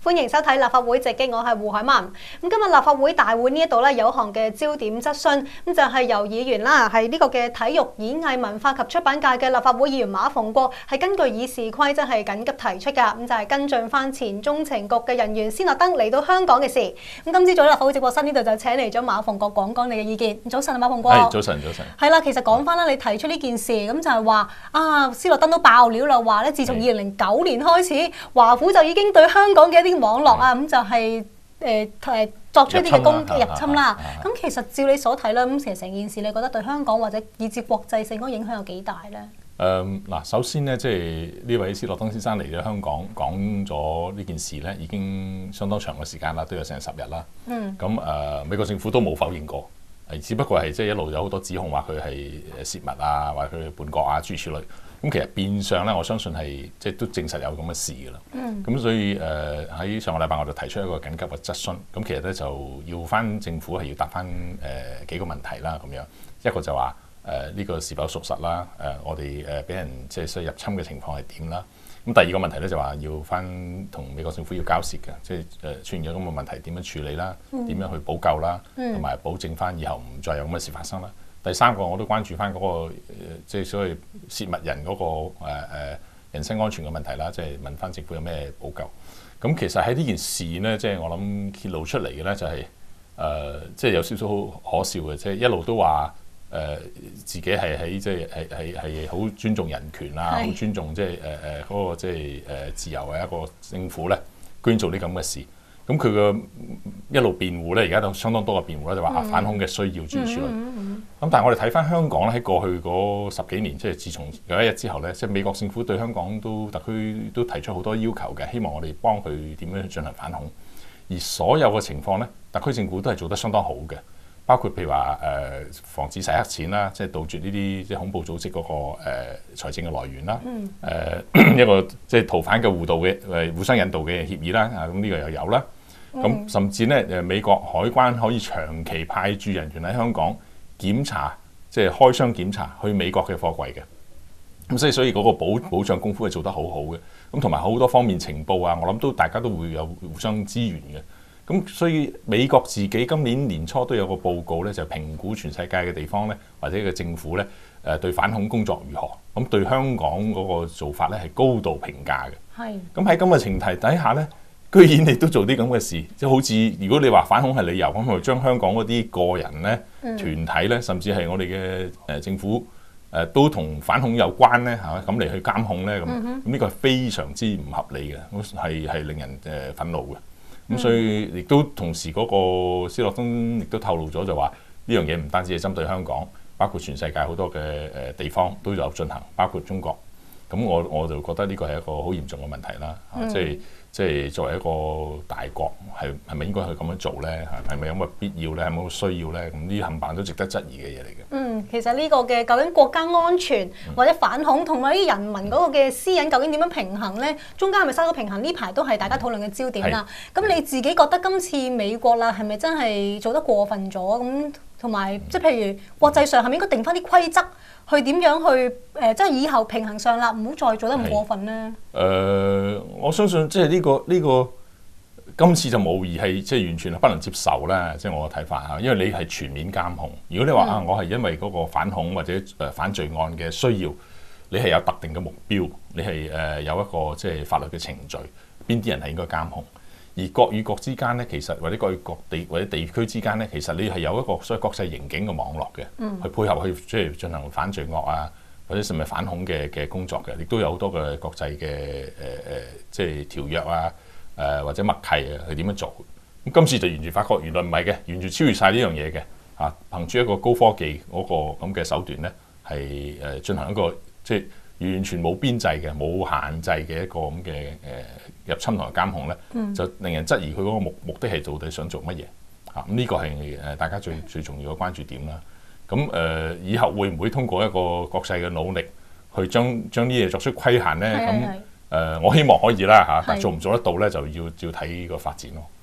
歡迎收睇立法會直擊，我係胡海文。咁今日立法會大會呢一度咧有一項嘅焦點質詢，咁就係由議員啦，係呢個嘅體育、演藝、文化及出版界嘅立法會議員馬逢國係根據議事規則係緊急提出㗎，咁就係跟進翻前中情局嘅人員斯諾登嚟到香港嘅事。咁今朝早立法會直播室呢度就請嚟咗馬逢國講講你嘅意見。早晨啊，馬逢國。 係早晨，早晨。 係啦，其實講翻啦，你提出呢件事，咁就係話斯諾登都爆料啦，話咧自從2009年開始，華府就已經對香港嘅一啲網絡啊，咁就係作出一啲嘅入侵啦。咁其實照你所睇啦，咁其實成件事你覺得對香港或者以至國際性嗰個影響有幾大咧？ 嗱，首先咧，即係呢位斯諾登先生嚟咗香港講咗呢件事咧，已經相當長嘅時間啦，都有成10日啦。咁美國政府都冇否認過，只不過係即係一路有好多指控話佢係泄密啊，話佢叛國啊諸如此類。咁其實變相咧，我相信係即係都證實有咁嘅事㗎啦。咁所以喺上個禮拜我就提出一個緊急嘅質詢。咁其實咧就要翻政府係要答翻幾個問題啦。咁樣一個就話呢個是否屬實啦？我哋俾人即係入侵嘅情況係點啦？咁第二個問題咧就話要翻同美國政府要交涉嘅，即係出現咗咁嘅問題點樣處理啦？點樣去補救啦？同埋保證翻以後唔再有咁嘅事發生啦。第三個我都關注翻嗰個即係所謂泄密人嗰個人身安全嘅問題啦，即係問翻政府有咩補救。咁其實喺呢件事咧，即係我諗揭露出嚟嘅咧就係即係有少少好可笑嘅，即係一路都話自己係喺即係好尊重人權啊，好尊重即係嗰個即係自由嘅一個政府咧，居然做啲咁嘅事。咁佢嘅一路辯護咧，而家都相當多嘅辯護咧，就話反恐嘅需要諸如此類。咁但係我哋睇翻香港咧，喺過去嗰10幾年，即係自從有一日之後咧，即係美國政府對香港特區都提出好多要求嘅，希望我哋幫佢點樣去進行反恐。而所有嘅情況咧，特區政府都係做得相當好嘅，包括譬如話防止洗黑錢啦，即係杜絕呢啲即係恐怖組織嗰個財政嘅來源啦。一個即係逃犯嘅互相引渡嘅協議啦，咁呢個又有啦。咁甚至咧，美國海關可以長期派駐人員喺香港檢查，即係開箱檢查去美國嘅貨櫃嘅。咁所以嗰個保障功夫係做得好好嘅。咁同埋好多方面情報啊，我諗大家都會有互相支援嘅。咁所以美國自己今年年初都有個報告咧，就評估全世界嘅地方咧，或者嘅政府咧，對反恐工作如何。咁對香港嗰個做法咧係高度評價嘅。係。咁喺咁嘅前提底下咧，居然你都做啲咁嘅事，即係好似如果你話反恐係理由，咁咪將香港嗰啲個人咧、團體咧，甚至係我哋嘅政府都同反恐有關咧，係嘛？咁嚟去監控咧，咁呢個係非常之唔合理嘅，係令人憤怒嘅。咁所以亦都同時嗰個斯諾登亦都透露咗，就話呢樣嘢唔單止係針對香港，包括全世界好多嘅地方都有進行，包括中國。咁我就覺得呢個係一個好嚴重嘅問題啦。即係作為一個大國，係咪應該去咁樣做咧？係咪有乜必要咧？係咪有需要咧？咁呢啲冚唪唥都值得質疑嘅嘢嚟嘅。 其實呢個嘅究竟國家安全或者反恐同埋啲人民嗰個嘅私隱究竟點樣平衡咧？中間係咪收到平衡？呢排都係大家討論嘅焦點啦。咁你自己覺得今次美國啦係咪真係做得過分咗？咁同埋即係譬如國際上係咪應該定翻啲規則？去點樣去即係以後平衡上啦，唔好再做得咁過分咧。 我相信即係呢個今次就無疑係即係完全係不能接受啦。即係我嘅睇法嚇，因為你係全面監控。如果你話我係因為嗰個反恐或者反罪案嘅需要，你係有特定嘅目標，你係有一個即係法律嘅程序，邊啲人係應該監控。而國與國之間咧，其實或者國與國或者地區之間咧，其實你係有一個所謂國際刑警嘅網絡嘅，去配合去即係進行反罪惡啊，或者甚至反恐嘅工作嘅，亦都有好多嘅國際嘅即係條約啊，或者默契啊，係點樣做？咁今次就完全發覺原來唔係嘅，完全超越晒呢樣嘢嘅嚇，憑住一個高科技嗰個咁嘅手段咧，係進行一個即係完全冇邊際嘅、冇限制嘅一個咁嘅入侵同埋監控咧，就令人質疑佢嗰個目的係到底想做乜嘢嚇？咁呢個係大家最重要嘅關注點啦。咁以後會唔會通過一個國際嘅努力去將呢嘢作出規限咧？咁我希望可以啦嚇，但係做唔做得到咧，就要睇個發展咯。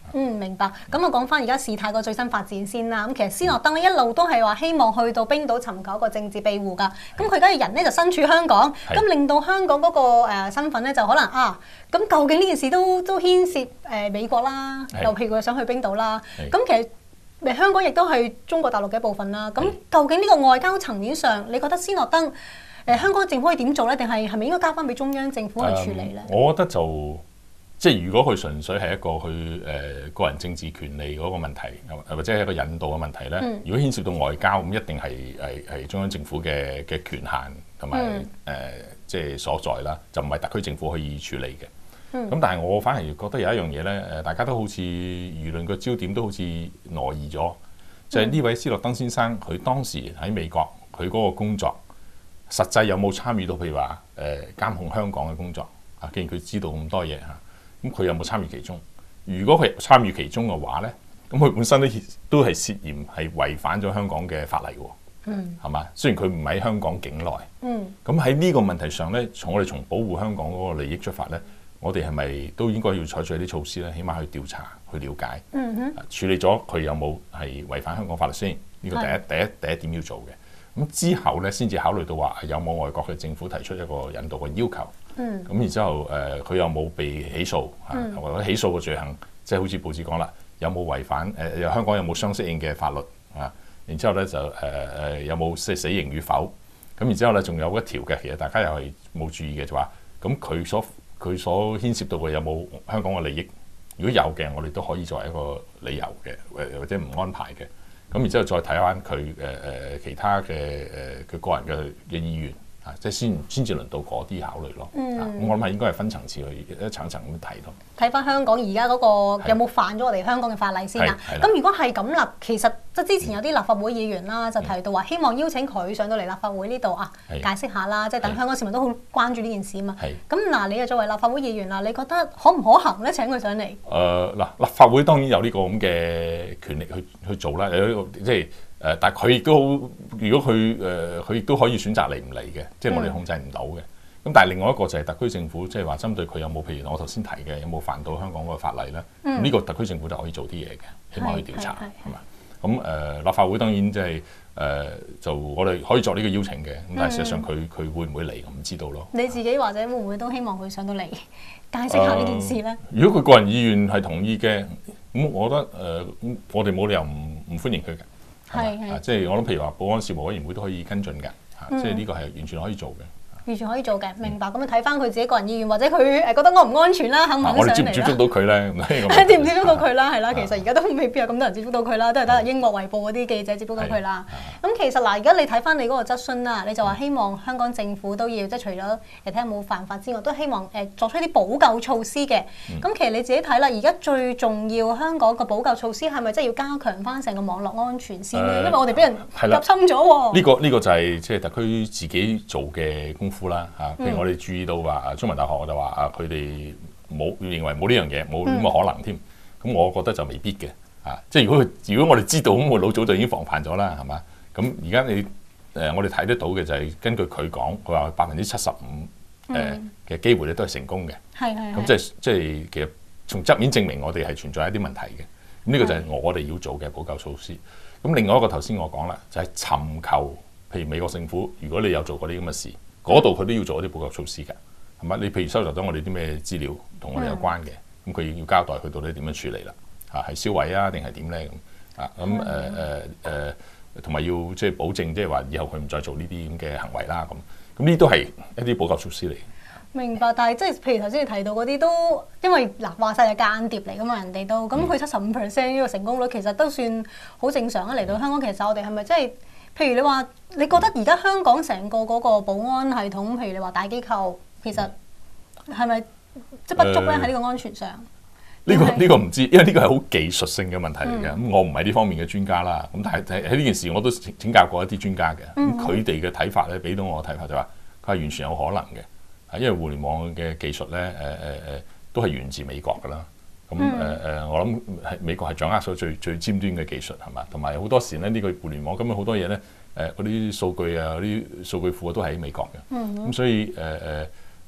明白。咁我講翻而家事態個最新發展先啦。咁其實斯諾登咧一路都係話希望去到冰島尋求一個政治庇護㗎。咁佢而家嘅人咧就身處香港，咁令到香港嗰個身份咧就可能咁究竟呢件事都牽涉美國啦，又譬如佢想去冰島啦。咁其實香港亦都係中國大陸嘅一部分啦。咁究竟呢個外交層面上，你覺得斯諾登香港政府可以點做咧？定係咪應該交翻俾中央政府去處理咧？ 我覺得即係如果佢純粹係一個佢個人政治權利嗰個問題，或者係一個引導嘅問題咧，如果牽涉到外交，咁一定係中央政府嘅權限同埋即係所在啦，就唔係特區政府可以處理嘅。咁但係我反而覺得有一樣嘢咧，大家都好似輿論個焦點都好似挪移咗，就係呢位斯諾登先生，佢當時喺美國佢嗰個工作，實際有冇參與到譬如話監控香港嘅工作啊？既然佢知道咁多嘢嚇。咁佢有冇參與其中？如果佢參與其中嘅話咧，咁佢本身都係涉嫌係違反咗香港嘅法例嘅，係嘛？雖然佢唔喺香港境內，咁喺呢個問題上咧，我哋從保護香港嗰個利益出發咧，我哋係咪都應該要採取一啲措施咧？起碼去調查、去了解，處理咗佢有冇係違反香港法律先？呢個第一點要做嘅。咁之後咧，先至考慮到話有冇外國嘅政府提出一個引渡嘅要求。咁然之後佢有冇被起訴或者起訴嘅罪行，即係好似報紙講啦，有冇違反香港有冇相適應嘅法律啊？然之後咧就有冇死刑與否？咁然之後咧仲有一條嘅，其實大家又係冇注意嘅，就話咁佢所牽涉到嘅有冇香港嘅利益？如果有嘅，我哋都可以作為一個理由嘅，或者唔安排嘅。咁然之後再睇翻佢其他嘅佢個人嘅意願。即係先至輪到嗰啲考慮咯。咁我諗係應該係分層次去一層層咁睇咯。 睇翻香港而家嗰個有冇犯咗我哋香港嘅法例先啦。咁如果係咁啦，其實即係之前有啲立法會議員啦，就提到話希望邀請佢上到嚟立法會呢度解釋下啦，即係等香港市民都好關注呢件事啊嘛。咁嗱，你又作為立法會議員啦，你覺得可唔可行咧？請佢上嚟？ 立法會當然有呢個咁嘅權力去做啦。有呢個即係。但係佢亦都如果佢亦都可以選擇嚟唔嚟嘅，即係我哋控制唔到嘅。咁但係另外一個就係特區政府，即係話針對佢有冇，譬如我頭先提嘅，有冇犯到香港個法例咧？呢個特區政府就可以做啲嘢嘅，起碼去調查係嘛？咁立法會當然即係就我哋可以作呢個邀請嘅。咁但係事實上佢會唔會嚟，我唔知道咯。 你自己或者會唔會都希望佢上到嚟解釋下呢件事咧？ 如果佢個人意願係同意嘅，咁我覺得我哋冇理由唔歡迎佢嘅。即係我諗，譬如話保安事務委員會都可以跟進嘅，即係呢個係完全可以做嘅。完全可以做嘅，明白。咁啊睇翻佢自己個人意願，或者佢覺得安唔安全啦，肯唔肯上嚟啦？我哋接唔接觸到佢咧？接唔接觸到佢啦？係啦，其實而家都未必有咁多人接觸到佢啦，都係得英國衛報嗰啲記者接觸到佢啦。咁其實嗱，而家你睇翻你嗰個質詢啦，你就話希望香港政府都要即係除咗睇下有冇犯法之外，都希望作出一啲補救措施嘅。咁其實你自己睇啦，而家最重要香港個補救措施係咪即係要加強翻成個網絡安全先咧？因為我哋俾人入侵咗喎。呢個就係即係特區自己做嘅功夫啦嚇。譬如我哋注意到話中文大學我就話佢哋認為冇呢樣嘢，冇咁嘅可能添。咁我覺得就未必嘅即係如果我哋知道咁，我老早就已經防範咗啦，係嘛？咁而家我哋睇得到嘅就係根據佢講，佢話75%嘅機會咧都係成功嘅。咁即係其實從側面證明我哋係存在一啲問題嘅。咁呢個就係我哋要做嘅補救措施。咁另外一個頭先我講啦，就係尋求譬如美國政府，如果你有做過啲咁嘅事。嗰度佢都要做一啲補救措施㗎，係嘛？你譬如收集咗我哋啲咩資料同我哋有關嘅，咁佢要交代佢到底點樣處理啦，係銷毀啊定係點咧咁同埋要即係保證，即係話以後佢唔再做呢啲咁嘅行為啦咁呢都係一啲補救措施嚟。明白，但係即係譬如頭先你提到嗰啲都，因為嗱話晒係間諜嚟㗎嘛，人哋都咁佢75%呢個成功率其實都算好正常啊。嚟到香港其實我哋係咪真係？譬如你話，你覺得而家香港成個嗰個保安系統，譬如你話大機構，其實係咪即係不足咧？喺呢個安全上，呢個唔知，因為呢個係好技術性嘅問題嚟嘅。咁我唔係呢方面嘅專家啦。咁但係喺呢件事我都請教過一啲專家嘅。咁佢哋嘅睇法咧，俾到我嘅睇法就話，佢係完全有可能嘅。因為互聯網嘅技術咧，都係源自美國㗎啦。咁我諗係美國係掌握咗最尖端嘅技術係嘛，同埋好多時咧呢個互聯網咁樣好多嘢咧嗰啲數據啊、嗰啲數據庫都喺美國嘅。咁所以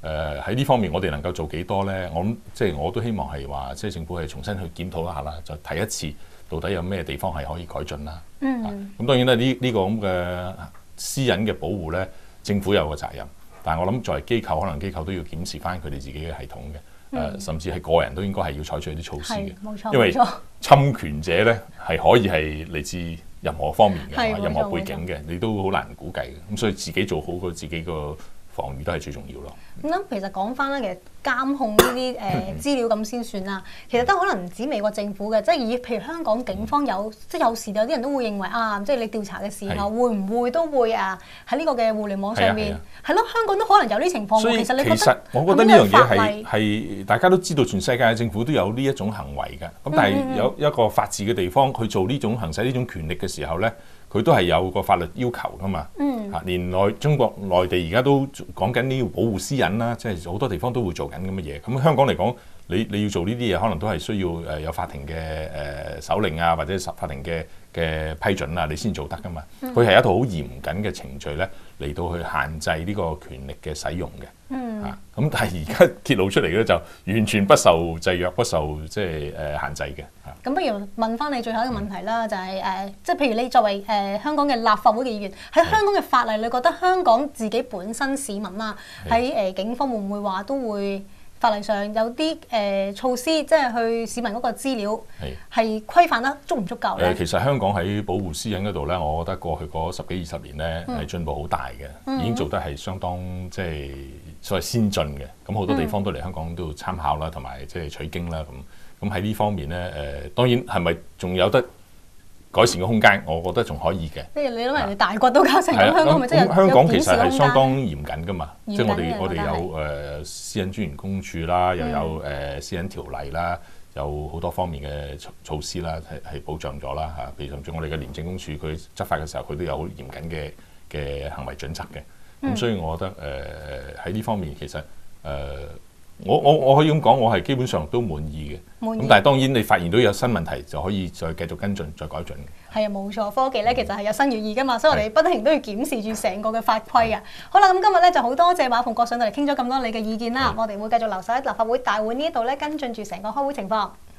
喺呢方面我哋能夠做幾多咧？我諗即係我都希望係話，即係政府係重新去檢討一下啦，就睇一次到底有咩地方係可以改進啦。咁當然啦，呢個咁嘅私隱嘅保護咧，政府有個責任，但係我諗作為機構，可能機構都要檢視翻佢哋自己嘅系統嘅，甚至係個人都應該係要採取啲措施嘅，因為侵權者咧係可以係嚟自任何方面嘅，任何背景嘅，你都好難估計嘅。咁所以自己做好個自己個防禦都係最重要咯。 咁其實講翻咧，其實監控呢啲資料咁先算啦。其實都可能唔止美國政府嘅，即係以譬如香港警方即係有時有啲人都會認為即係你調查嘅時候會唔會都會喺呢個嘅互聯網上面係咯，香港都可能有呢情況。 所以其實我覺得呢樣嘢係大家都知道，全世界嘅政府都有呢一種行為嘅。咁但係有一個法治嘅地方，佢做呢種行使呢種權力嘅時候咧，佢都係有個法律要求噶嘛。連中國內地而家都講緊呢要保護私隱啦，即係好多地方都會做緊咁嘅嘢。咁香港嚟講，你要做呢啲嘢，可能都係需要有法庭嘅手令啊，或者法庭嘅批准啊，你先做得噶嘛。佢係一套好嚴謹嘅程序咧，嚟到去限制呢個權力嘅使用嘅。咁但係而家揭露出嚟咧，就完全不受制約，不受即係限制嘅。 咁不如問翻你最後一個問題啦，就係即係譬如你作為香港嘅立法會嘅議員，喺香港嘅法例，你覺得香港自己本身市民啦，喺警方會唔會話都會法例上有啲措施，即係去市民嗰個資料係規範得足唔足夠咧？其實香港喺保護私隱嗰度咧，我覺得過去嗰10幾20年咧係進步好大嘅，已經做得係相當即係所謂先進嘅。咁好多地方都嚟香港都參考啦，同埋即係取經啦咁。咁喺呢方面咧，當然係咪仲有得改善嘅空間？我覺得仲可以嘅。即係你諗人哋大國都搞成咁，香港咪真係香港其實係相當嚴謹噶嘛。即係我哋有私隱專員公署啦，又有私隱條例啦，有好多方面嘅措施啦，係保障咗啦嚇。譬如甚至我哋嘅廉政公署，佢執法嘅時候，佢都有好嚴謹嘅行為準則嘅。咁所以我覺得喺呢方面其實我可以咁講，我係基本上都滿意嘅。咁但係當然你發現到有新問題，就可以再繼續跟進、再改進嘅。係啊，冇錯，科技咧其實係有新意義噶嘛，所以我哋不停都要檢視住成個嘅法規嘅。好啦，咁今日咧就好多謝馬逢國上到嚟傾咗咁多你嘅意見啦，我哋會繼續留守喺立法會大會呢度咧跟進住成個開會情況。